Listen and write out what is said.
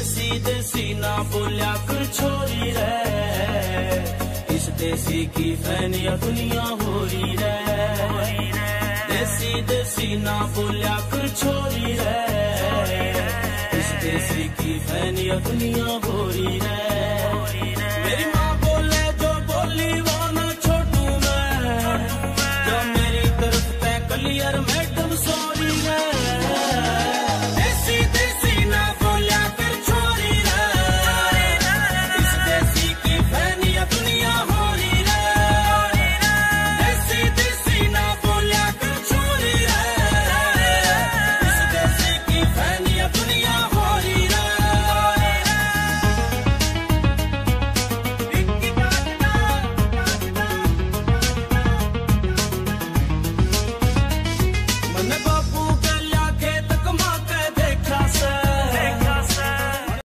देसी देसी ना बोलिया कर छोरी रे, इस देसी की फैन या दुनिया हो रही रे। देसी देसी ना बोलिया कर छोरी रे, इस देसी की फैन या दुनिया हो रही रे।